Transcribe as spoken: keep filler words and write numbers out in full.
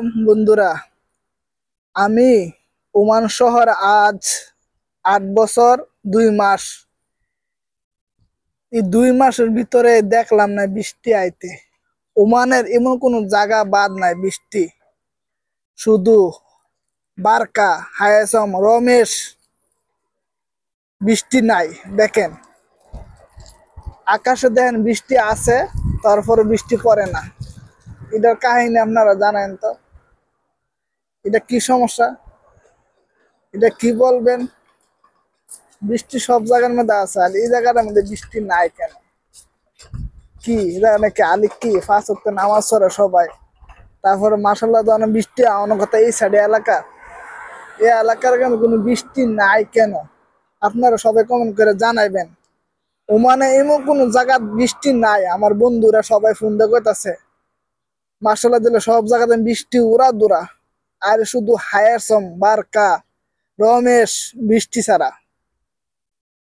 আলাইকুম বন্ধুরা। আমি ওমান শহর আজ আট বছর দুই মাস। এই দুই মাসের ভিতরে দেখলাম না বৃষ্টি আইতে। ওমানের এমন কোনো জায়গা বাদ নাই বৃষ্টি, শুধু বারকা হায়াসম রমেশ বৃষ্টি নাই। দেখেন আকাশে দেখেন বৃষ্টি আছে, তারপরে বৃষ্টি পড়ে না। এটার কাহিনী আপনারা জানেন তো, এটা কি সমস্যা, এটা কি বলবেন? বৃষ্টি সব জায়গার মধ্যে আছে, আর এই জায়গাটার মধ্যে বৃষ্টি নাই কেন? কি এটা নাকি আলি কি ফাঁস হতে নামাজ পড়ে সবাই, তারপরে মাসাল্লাহ তো অনেক বৃষ্টি অনেক কথা। এই সাইডে এলাকা, এই এলাকার কেন কোনো বৃষ্টি নাই কেন? আপনারা সবাই কমেন্ট করে জানাইবেন। ওমানে এমন কোনো জায়গা বৃষ্টি নাই। আমার বন্ধুরা সবাই ফোন দিয়ে কইতাছে মাসাল্লাহ দিলে সব জায়গাতে বৃষ্টি উড়া দুরা, আর শুধু হায়াসম বারকা রমেশ বৃষ্টি ছাড়া।